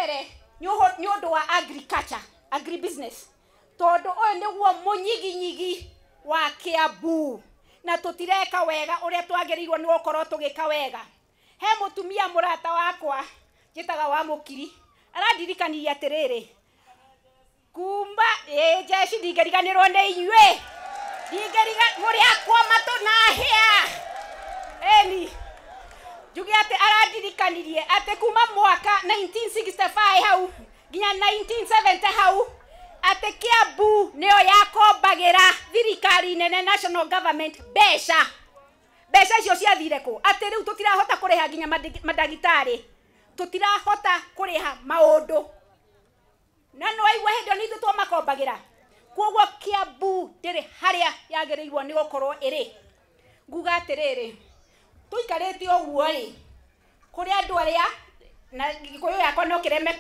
mbere nyondo wa agriculture agribusiness todo oyo niguo munyiginyigi wa Kiambu na tutireka wega uria twagerirwo ni gukorwo tugika wega he mutumia murata wakwa jitaga wa mukiri aradirikaniria atiriri kumba jeshi ndigeriganirwo ni inyue ndigeriga muri akwa mato na hia eni jugi ate aradirikanirie ate kuma mwaka 1965 hau ginya 1970 hau ate Kiambu niyo yakombagira thirikari nene national government besha icio ciathire ku ate riu tutirahota kuriha ginya madagitari tutirahota kuriha maundu na no aigwa hindo ni tu makombagira kwoguo Kiambu ndiri haria yagereirwo ni gukorwo iri nguga atiriri tuikarite oguo ri kuri andu aria na gikuyu yakwa no kireme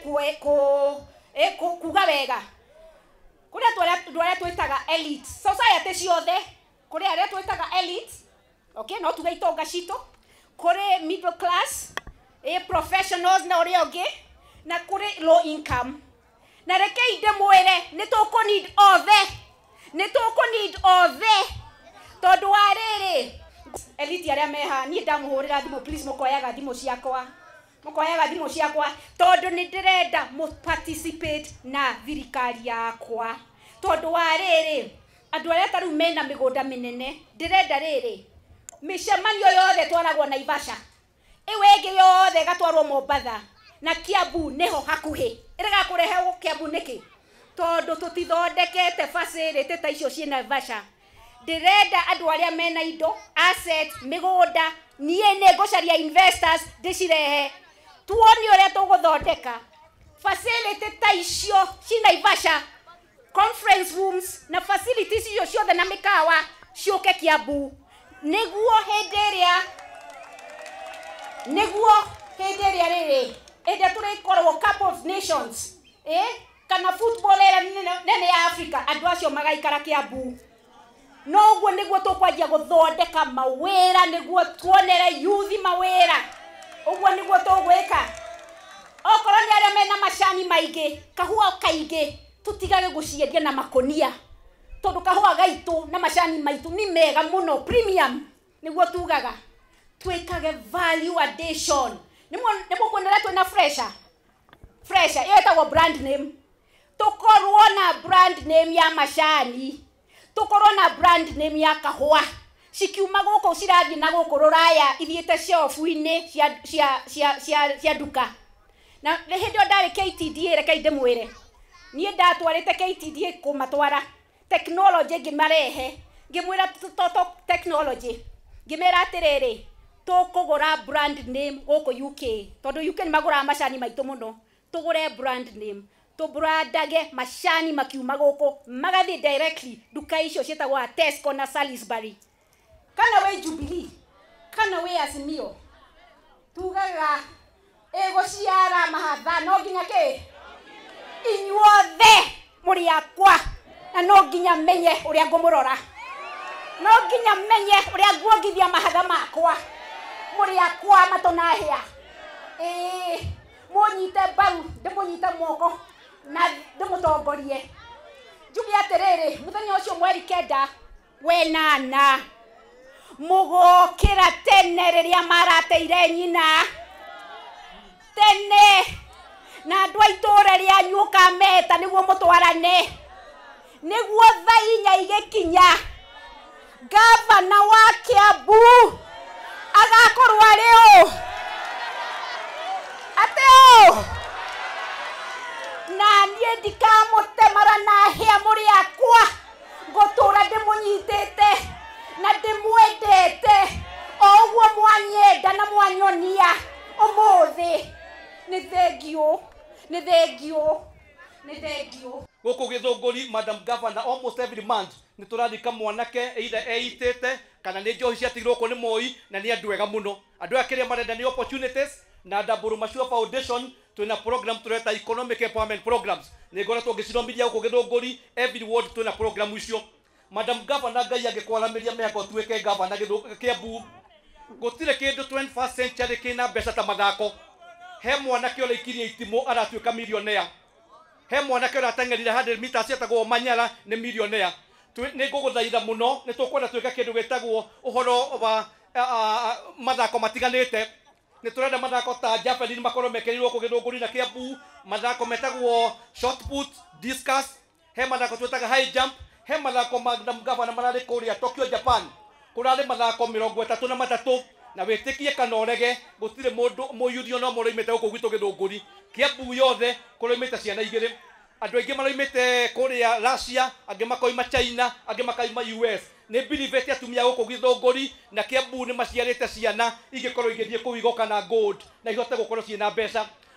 kuga wega kuri andu aria twitaga elite society ciothe kuri aria twitaga elite okay no tuga itonga cito kuri middle class professionals na uri ogi na kuri low income na reke inde mwere ni tuko need othe tondu ariri elite aria meha ni ndamuhurira thimu please mukoyaga thimu ciakwa tondu ni ndirenda mu participate na thirikari yakwa tondu ariri andu aria taru mena migunda minene ndirenda riri mishemanio yothe twaragwo na Ivasha iwege yothe gatwarwo Mombasa na Kiambu neho hakuhi iriga kurehe Kiambu niki tondu tutithondekete facility ta icio ciena Ivasha ndirenda andu aria mena indo asset migunda nie ne gocaria investors ndicirehe tuone uria tuguthondeka facility ta icio ciena Ivasha conference rooms na facilities icio ciothe na mikawa ciuke Kiambu niguo henderia riri ende turikorwo cup of nations kana football era nene ya Africa andu acio magaikara Kiambu no guo niguo tukwanjia guthondeka mawira niguo tuonere youth mawira uguo niguo tugwika okorwo ni aria mena macani maingi kahua kaingi tutigage guciendia na makonia tondu kahua gaitu na macani maitu ni mega muno premium niguo tugaga twikage value addition nimo kuonera twina fresher iyo etagwo brand name tukorwo na brand name ya macani tukorwo na brand name ya kahua cikiuma guku cirathie na guku ruraya ithiete shelf-ini cia duka na hindi ndari KTDA reke inde mwire nie ndatwarite KTDA kumatwara technology ngimarehe ngimwira toto technology ngimera atiriri tukugura brand name guku UK tondu UK ni magura macani maitu muno tugure brand name tubrandage macani makiuma guku magathi directly duka icio cietagwa Tesco na Salisbury kana we Jubilee kana we Azimio tugaga egociara mahatha no nginya ki inyuothe muri akwa na no nginya menye uria ngumurora no nginya menye uria nguongithia mahatha makwa muri akwa matonahia munyite baru ndimunyite moko na ndimutongorie njugi atiriri muthenya ucio mweri kenda wenana mugokira tene riria marateire nyina tene na andu aitura ria nyuka meta niguo mutwarane niguo thainya igikinya gavana wa Kiambu agakorwo ariu ateo na nie ndikamutemara na hia muri akwa ngutura ndimunyitite na ndimwendete oguo mwanyenda na mwanyonia umuthi ni thengio guku githunguri madam governor almost every month ni turathika mwanake either eitete kana ni njohi ciatigirwo ko ni moi na ni andu ega muno andu akiria marenda ni opportunities na Ndamburu Mashua Foundation tuna program tureta economic empowerment programs ni ngora tungiciromithia guku githunguri every ward tuna program icio madam governor ngai agikwaramiria meko tuike governor Kiambu gutire kindu 21st century kina mbeca ta mathako he mwanake ole ikiria itimo aratuika millionaire he mwanake ole atengerire 100 meters etagwo Manyara ni millionaire ni nguguthaitha muno ni tukwenda twika kindu gitagwo uhoro wa mathako matiganite ni turenda mathako ta javelin makorwo mekerirwo kugithunguri na Kiambu mathako metagwo shot put discus he mathako twetaga high jump he mathako Madam Governor marari kuria Tokyo Japan kurari mathako 33 na witikie kana orege gutire mundu muyuthio no murimite guku gwitu githunguri Kiambu yothe kurimite ciana igiri andu aingi marimite kuria Russia angi makoima China angi makaima US ni believe atumia guku githunguri na Kiambu ni maciarite ciana igikorwo igithie kuigoka na gold na ihote gukorwo ciina mbeca